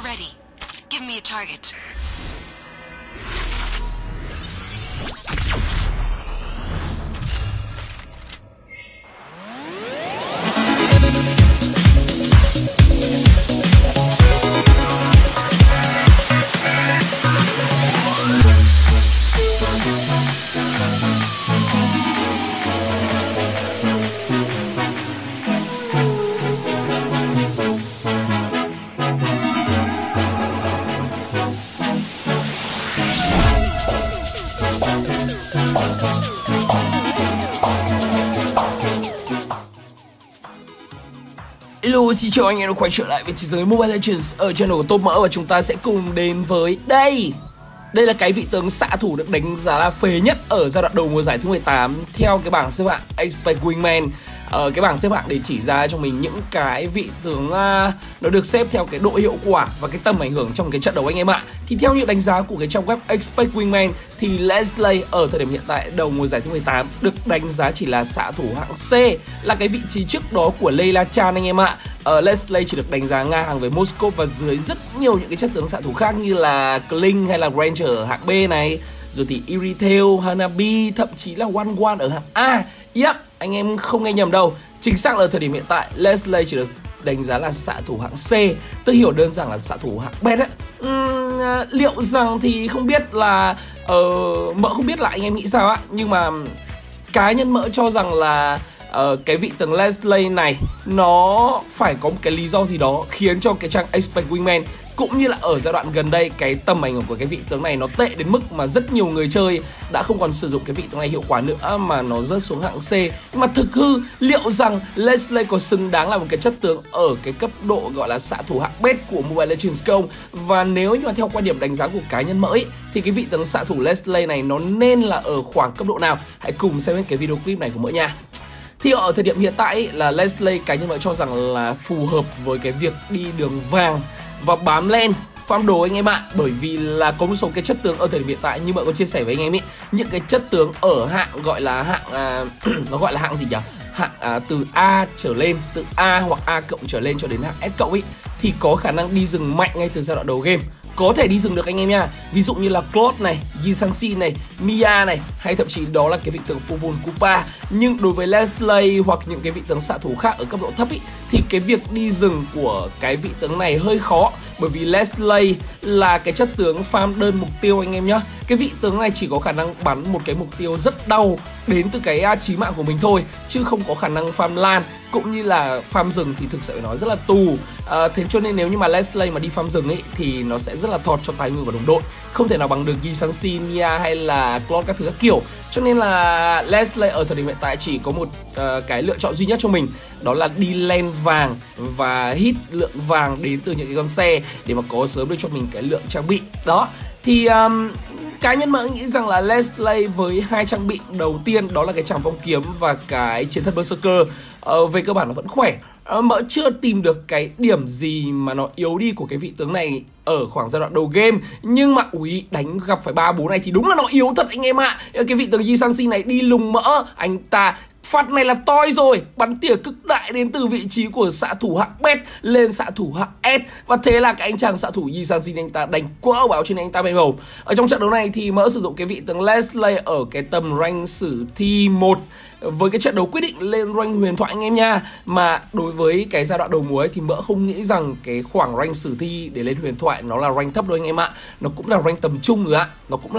ready. Give me a target. Hello, xin chào anh em đã quay trở lại với thế giới Mobile Legends ở channel của Top Mỡ, và chúng ta sẽ cùng đến với đây. Đây là cái vị tướng xạ thủ được đánh giá là phế nhất ở giai đoạn đầu mùa giải thứ 18 theo cái bảng xếp hạng Expect Wingman. Cái bảng xếp hạng để chỉ ra cho mình những cái vị tướng nó được xếp theo cái độ hiệu quả và cái tầm ảnh hưởng trong cái trận đấu anh em ạ. Thì theo những đánh giá của cái trang web Expect Wingman thì Leslie ở thời điểm hiện tại đầu mùa giải thứ 18 được đánh giá chỉ là xạ thủ hạng C, là cái vị trí trước đó của Layla Chan anh em ạ. Leslie chỉ được đánh giá ngang hàng với Moskov và dưới rất nhiều những cái chất tướng xạ thủ khác như là Kling hay là Ranger ở hạng B này, rồi thì Irithel, Hanabi, thậm chí là One One ở hạng A. Yep, anh em không nghe nhầm đâu. Chính xác là ở thời điểm hiện tại Leslie chỉ được đánh giá là xạ thủ hạng C, tôi hiểu đơn giản là xạ thủ hạng B đấy. Liệu rằng thì không biết là Mỡ không biết là anh em nghĩ sao á, nhưng mà cá nhân Mỡ cho rằng là cái vị tướng Leslie này nó phải có một cái lý do gì đó khiến cho cái trang Expect Wingman cũng như là ở giai đoạn gần đây cái tầm ảnh hưởng của cái vị tướng này nó tệ đến mức mà rất nhiều người chơi đã không còn sử dụng cái vị tướng này hiệu quả nữa mà nó rớt xuống hạng C. Nhưng mà thực hư liệu rằng Leslie có xứng đáng là một cái chất tướng ở cái cấp độ gọi là xạ thủ hạng B của Mobile Legends không? Và nếu như mà theo quan điểm đánh giá của cá nhân Mỡ ấy, thì cái vị tướng xạ thủ Leslie này nó nên là ở khoảng cấp độ nào? Hãy cùng xem cái video clip này của Mỡ nha. Thì ở thời điểm hiện tại ấy, là Leslie cá nhân Mỡ cho rằng là phù hợp với cái việc đi đường vàng và bám len farm đồ anh em ạ. Bởi vì là có một số cái chất tướng ở thời điểm hiện tại như Mỡ có chia sẻ với anh em ấy, những cái chất tướng ở hạng gọi là hạng nó gọi là hạng gì nhỉ? Hạng từ A trở lên, từ A hoặc A cộng trở lên cho đến hạng S cộng ấy, thì có khả năng đi rừng mạnh ngay từ giai đoạn đầu game. Có thể đi rừng được anh em nha. Ví dụ như là Claude này, Yi Sang-sin này, Mia này, hay thậm chí đó là cái vị tướng Popol Kupa. Nhưng đối với Leslie hoặc những cái vị tướng xạ thủ khác ở cấp độ thấp ý, thì cái việc đi rừng của cái vị tướng này hơi khó. Bởi vì Leslie là cái chất tướng farm đơn mục tiêu anh em nhá. Cái vị tướng này chỉ có khả năng bắn một cái mục tiêu rất đau đến từ cái chí mạng của mình thôi, chứ không có khả năng farm lan cũng như là farm rừng thì thực sự phải nói rất là tù. Thế cho nên nếu như mà Leslie mà đi farm rừng ấy thì nó sẽ rất là thọt cho tài nguyên của đồng đội, không thể nào bằng được Yi Sang-sin, Mia hay là Claude các thứ các kiểu. Cho nên là Leslie ở thời điểm hiện tại chỉ có một cái lựa chọn duy nhất cho mình, đó là đi lane vàng và hit lượng vàng đến từ những cái con xe để mà có sớm được cho mình cái lượng trang bị. Đó, thì cá nhân Mỡ nghĩ rằng là Leslie với hai trang bị đầu tiên đó là cái trảm phong kiếm và cái chiến thuật Berserker về cơ bản nó vẫn khỏe. Mỡ chưa tìm được cái điểm gì mà nó yếu đi của cái vị tướng này ở khoảng giai đoạn đầu game. Nhưng mà đánh gặp phải 3-4 này thì đúng là nó yếu thật anh em ạ. Cái vị tướng Yi Sang-sin này đi lùng Mỡ, anh ta phát này là toi rồi, bắn tỉa cực đại đến từ vị trí của xạ thủ hạng B lên xạ thủ hạng S. Và thế là cái anh chàng xạ thủ Yi Sang-sin anh ta đánh quỡ báo trên anh ta bay màu. Ở trong trận đấu này thì Mỡ sử dụng cái vị tướng Leslie ở cái tầm rank sử thi 1 với cái trận đấu quyết định lên rank huyền thoại anh em nha. Mà đối với cái giai đoạn đầu mùa ấy thì Mỡ không nghĩ rằng cái khoảng rank sử thi để lên huyền thoại nó là rank thấp đâu anh em ạ. Nó cũng là rank tầm trung rồi ạ.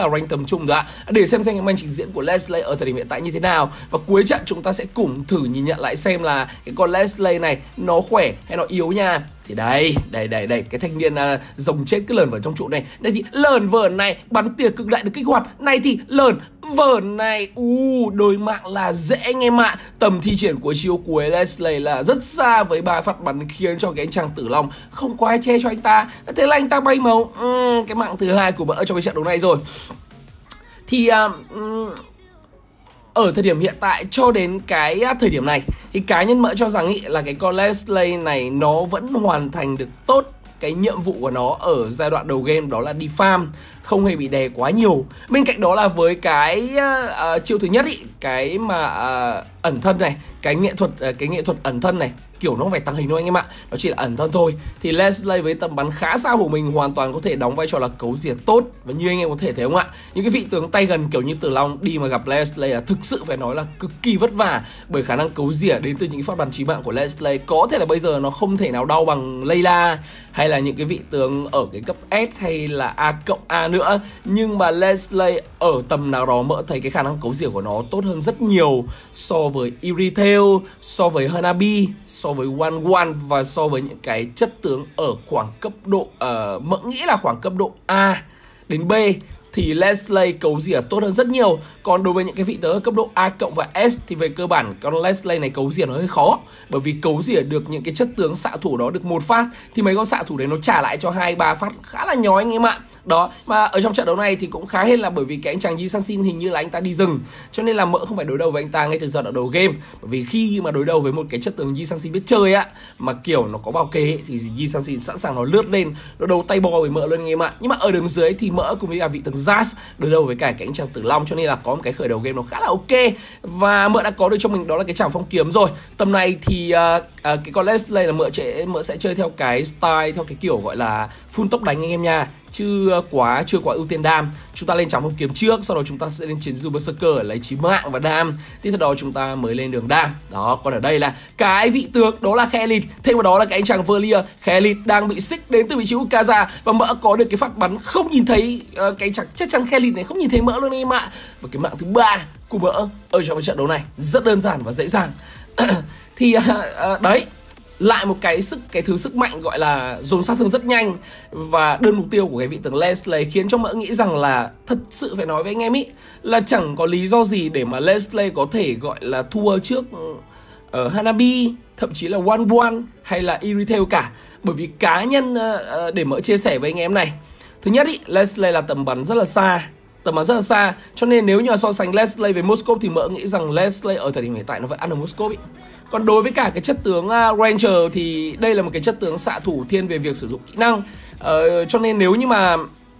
Để xem cái màn trình diễn của Leslie ở thời điểm hiện tại như thế nào. Và cuối trận chúng ta sẽ cùng thử nhìn nhận lại xem là cái con Leslie này nó khỏe hay nó yếu nha. Thì đây, cái thanh niên rồng chết cái lởn vởn trong trụ này. Đây thì lởn vởn này bắn tỉa cực đại được kích hoạt. Này thì lởn vởn này đối mạng là dễ anh em ạ. Tầm thi triển của chiêu cuối Leslie là rất xa với 3 phát bắn khiến cho cái anh chàng tử long không có ai che cho anh ta. Thế là anh ta bay màu. Cái mạng thứ hai của Mỡ trong cái trận đấu này rồi. Thì ở thời điểm hiện tại cho đến cái thời điểm này thì cá nhân Mỡ cho rằng ý, là cái con Leslie này nó vẫn hoàn thành được tốt cái nhiệm vụ của nó ở giai đoạn đầu game, đó là đi farm, không hề bị đè quá nhiều. Bên cạnh đó là với cái chiêu thứ nhất ý, cái mà ẩn thân này, cái nghệ thuật ẩn thân này, kiểu nó không phải tàng hình đâu anh em ạ, nó chỉ là ẩn thân thôi, thì Leslie với tầm bắn khá xa của mình hoàn toàn có thể đóng vai trò là cấu rỉa tốt. Và như anh em có thể thấy không ạ, những cái vị tướng tay gần kiểu như Tử Long đi mà gặp Leslie là thực sự phải nói là cực kỳ vất vả, bởi khả năng cấu rỉa đến từ những phát bắn chí mạng của Leslie có thể là bây giờ nó không thể nào đau bằng Layla hay là những cái vị tướng ở cái cấp S hay là A+ nữa, nhưng mà Leslie ở tầm nào đó mỡ thấy cái khả năng cấu rỉa của nó tốt hơn rất nhiều so với Irithel, so với Hanabi, so với One và so với những cái chất tướng ở khoảng cấp độ mỡ nghĩ là khoảng cấp độ A đến B thì Leslie cấu rỉa tốt hơn rất nhiều. Còn đối với những cái vị tướng ở cấp độ A+ và S thì về cơ bản con Leslie này cấu rỉa nó hơi khó, bởi vì cấu rỉa được những cái chất tướng xạ thủ đó được một phát thì mấy con xạ thủ đấy nó trả lại cho 2-3 phát khá là nhói anh em ạ. Đó, mà ở trong trận đấu này thì cũng khá hên là bởi vì cái anh chàng Yi Sang-shin hình như là anh ta đi rừng, cho nên là mỡ không phải đối đầu với anh ta ngay từ giai đoạn đầu game. Bởi vì khi mà đối đầu với một cái chất tướng Yi Sang-shin biết chơi á, mà kiểu nó có bao kế ấy, thì Yi Sang-shin sẵn sàng nó lướt lên, nó đấu tay bo với mỡ luôn anh em ạ. Nhưng mà ở đường dưới thì mỡ cùng với cả vị tướng Zaz đối đầu với cả cái anh chàng Tử Long, cho nên là có một cái khởi đầu game nó khá là ok. Và mỡ đã có được cho mình đó là cái trảm phong kiếm rồi. Tầm này thì cái con Leslie là mỡ sẽ chơi theo cái style, theo cái kiểu gọi là full tốc đánh anh em nha, chưa quá ưu tiên đam. Chúng ta lên trảm phong kiếm trước, sau đó chúng ta sẽ lên chiến du berserker lấy chí mạng và đam, tiếp theo đó chúng ta mới lên đường đam. Đó, còn ở đây là cái vị tướng đó là Khalid, thêm vào đó là cái anh chàng Verlier. Khalid đang bị xích đến từ vị trí Ukaza và mỡ có được cái phát bắn không nhìn thấy cái chắc chắn Khalid này không nhìn thấy mỡ luôn em ạ. Và cái mạng thứ 3 của mỡ ở trong cái trận đấu này rất đơn giản và dễ dàng. Thì đấy, lại một cái thứ sức mạnh gọi là dồn sát thương rất nhanh và đơn mục tiêu của cái vị tướng Leslie khiến cho mỡ nghĩ rằng là thật sự phải nói với anh em ý là chẳng có lý do gì để mà Leslie có thể gọi là thua trước ở Hanabi, thậm chí là One hay là Irithel cả. Bởi vì cá nhân để mỡ chia sẻ với anh em này, thứ nhất ý, Leslie là tầm bắn rất là xa, cho nên nếu như so sánh Leslie với Moskov thì mỡ nghĩ rằng Leslie ở thời điểm hiện tại nó vẫn ăn được Moskov ý. Còn đối với cả cái chất tướng Ranger thì đây là một cái chất tướng xạ thủ thiên về việc sử dụng kỹ năng, cho nên nếu như mà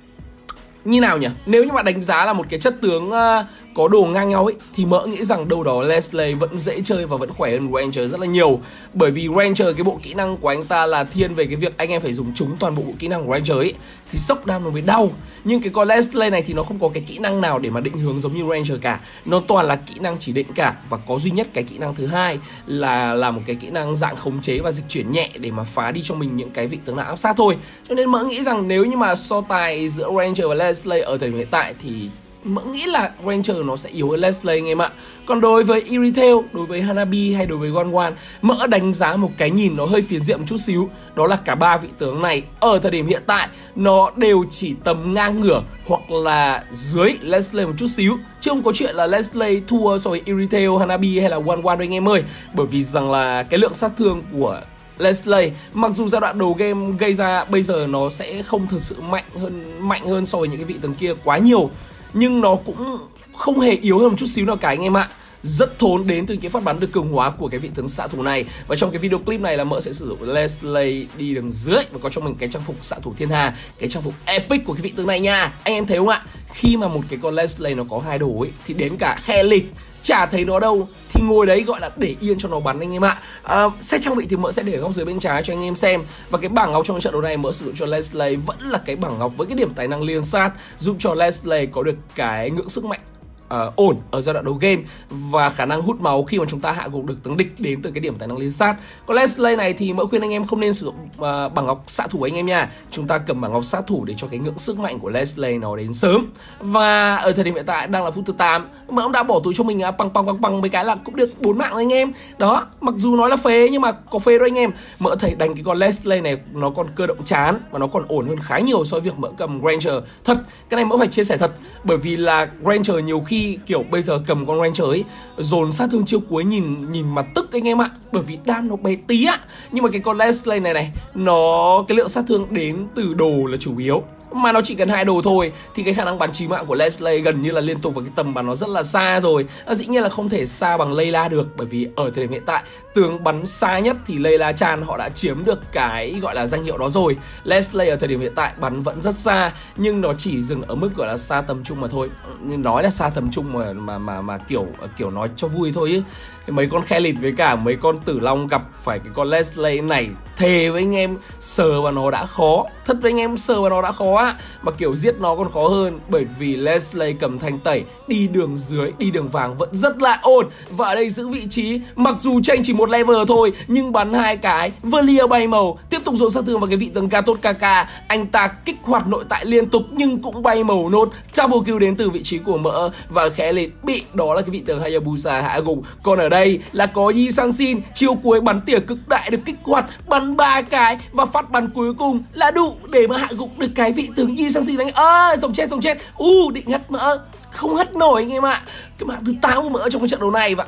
như nào nhỉ, nếu như mà đánh giá là một cái chất tướng có đồ ngang nhau ấy thì mỡ nghĩ rằng đâu đó Leslie vẫn dễ chơi và vẫn khỏe hơn Ranger rất là nhiều. Bởi vì Ranger cái bộ kỹ năng của anh ta là thiên về cái việc anh em phải dùng trúng toàn bộ kỹ năng của Ranger ấy thì sốc đam nó mới đau. Nhưng cái con Leslie này thì nó không có cái kỹ năng nào để mà định hướng giống như Ranger cả, nó toàn là kỹ năng chỉ định cả. Và có duy nhất cái kỹ năng thứ hai là một cái kỹ năng dạng khống chế và dịch chuyển nhẹ để mà phá đi cho mình những cái vị tướng nào áp sát thôi. Cho nên mỡ nghĩ rằng nếu như mà so tài giữa Ranger và Leslie ở thời điểm hiện tại thì mỡ nghĩ là Ranger nó sẽ yếu hơn Leslie anh em ạ. Còn đối với Irithel, đối với Hanabi hay đối với One, mỡ đánh giá một cái nhìn nó hơi phiến diện một chút xíu. Đó là cả ba vị tướng này ở thời điểm hiện tại nó đều chỉ tầm ngang ngửa hoặc là dưới Leslie một chút xíu, chứ không có chuyện là Leslie thua so với Irithel, Hanabi hay là One đâu anh em ơi. Bởi vì rằng là cái lượng sát thương của Leslie mặc dù giai đoạn đầu game gây ra bây giờ nó sẽ không thật sự mạnh hơn so với những cái vị tướng kia quá nhiều, nhưng nó cũng không hề yếu hơn một chút xíu nào cả anh em ạ. Rất thốn đến từ cái phát bắn được cường hóa của cái vị tướng xạ thủ này. Và trong cái video clip này là mỡ sẽ sử dụng Leslie đi đường dưới và có cho mình cái trang phục xạ thủ thiên hà, cái trang phục epic của cái vị tướng này nha. Anh em thấy không ạ? Khi mà một cái con Leslie nó có hai đồ ấy thì đến cả Khalid chả thấy nó đâu thì ngồi đấy gọi là để yên cho nó bắn anh em ạ. Set trang bị thì mỡ sẽ để ở góc dưới bên trái cho anh em xem. Và cái bảng ngọc trong trận đấu này mỡ sử dụng cho Leslie vẫn là cái bảng ngọc với cái điểm tài năng liên sát, giúp cho Leslie có được cái ngưỡng sức mạnh ổn ở giai đoạn đầu game và khả năng hút máu khi mà chúng ta hạ gục được tướng địch đến từ cái điểm tài năng liên sát. Còn Leslie này thì mỡ khuyên anh em không nên sử dụng bảng ngọc xạ thủ anh em nha. Chúng ta cầm bảng ngọc sát thủ để cho cái ngưỡng sức mạnh của Leslie nó đến sớm. Và ở thời điểm hiện tại đang là phút thứ 8, mỡ cũng đã bỏ túi cho mình bằng mấy cái là cũng được 4 mạng rồi anh em. Đó, mặc dù nói là phế nhưng mà có phế rồi anh em. Mỡ thấy đánh cái con Leslie này nó còn cơ động chán và nó còn ổn hơn khá nhiều so với việc mỡ cầm Ranger. Thật, cái này mỡ phải chia sẻ thật, bởi vì là Ranger nhiều khi kiểu bây giờ cầm con Ranger ấy dồn sát thương chiêu cuối nhìn mà tức anh em ạ, bởi vì đam nó bé tí á. Nhưng mà cái con Leslie này nó cái lượng sát thương đến từ đồ là chủ yếu, mà nó chỉ cần 2 đồ thôi thì cái khả năng bắn chí mạng của Leslie gần như là liên tục và cái tầm bắn nó rất là xa rồi. Dĩ nhiên là không thể xa bằng Layla được, bởi vì ở thời điểm hiện tại tướng bắn xa nhất thì Layla Chan họ đã chiếm được cái gọi là danh hiệu đó rồi. Leslie ở thời điểm hiện tại bắn vẫn rất xa, nhưng nó chỉ dừng ở mức gọi là xa tầm trung mà thôi. Nói là xa tầm trung mà kiểu nói cho vui thôi chứ. Mấy con Khalid với cả mấy con Tử Long gặp phải cái con Leslie này, thề với anh em, sờ vào nó đã khó. Thật với anh em, sờ vào nó đã khó á, mà kiểu giết nó còn khó hơn, bởi vì Leslie cầm thanh tẩy đi đường dưới, đi đường vàng vẫn rất là ổn. Và ở đây giữ vị trí, mặc dù tranh chỉ một level thôi nhưng bắn 2 cái, Valier bay màu, tiếp tục dồn sát thương vào cái vị tướng Gatot Kaka. Anh ta kích hoạt nội tại liên tục nhưng cũng bay màu nốt. Double kill đến từ vị trí của Mỡ và Khalid bị đó là cái vị tướng Hayabusa hạ gục. Còn ở đây là có Yi Sang-shin, chiêu cuối bắn tỉa cực đại được kích hoạt, bắn 3 cái và phát bắn cuối cùng là đủ để mà hạ gục được cái vị tướng Yi Sang-shin anh. Rồng chết. Định hất Mỡ, không hất nổi anh em ạ. Cái mạng thứ 8 của Mỡ trong cái trận đấu này. Và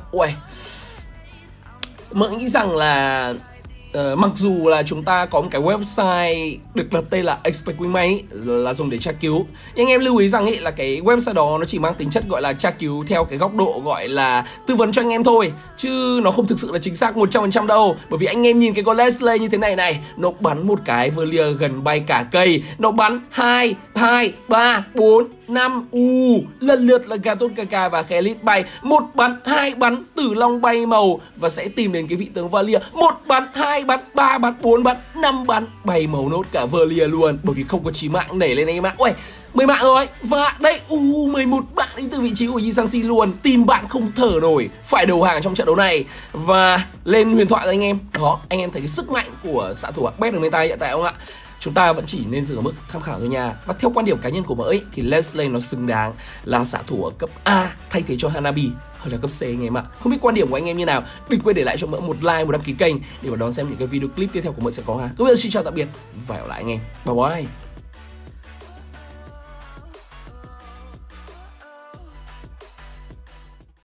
Mỡ nghĩ rằng là mặc dù là chúng ta có một cái website được đặt tên là Expect Win May là dùng để tra cứu, nhưng anh em lưu ý rằng ấy là cái website đó nó chỉ mang tính chất gọi là tra cứu theo cái góc độ gọi là tư vấn cho anh em thôi, chứ nó không thực sự là chính xác 100% đâu. Bởi vì anh em nhìn cái con Leslie như thế này, nó bắn một cái Valier gần bay cả cây, nó bắn 2, 3, 4, 5 lần lượt là Gatot Kaka và Khalid bay, 1 bắn, 2 bắn, Tử Long bay màu và sẽ tìm đến cái vị tướng Valier, 1 bắn, 2 bắn, 3 bắn, 4 bắn, 5 bắn, bay màu nốt cả Valier luôn, bởi vì không có chí mạng nảy lên anh em ạ. 10 mạng rồi. Và đây 11 bạn đến từ vị trí của Yi Sang-shin luôn. Team bạn không thở nổi, phải đầu hàng trong trận đấu này. Và lên huyền thoại rồi anh em. Đó, anh em thấy cái sức mạnh của xạ thủ Best được tay hiện tại không ạ? Chúng ta vẫn chỉ nên dừng ở mức tham khảo thôi nha. Và theo quan điểm cá nhân của Mỡ ấy, thì Leslie nó xứng đáng là xạ thủ ở cấp A thay thế cho Hanabi hơn là cấp C anh em ạ. Không biết quan điểm của anh em như nào, đừng quên để lại cho Mỡ một like, một đăng ký kênh để mà đón xem những cái video clip tiếp theo của Mỡ sẽ có ha. Bây giờ xin chào tạm biệt và hẹn gặp lại anh em. Bye bye.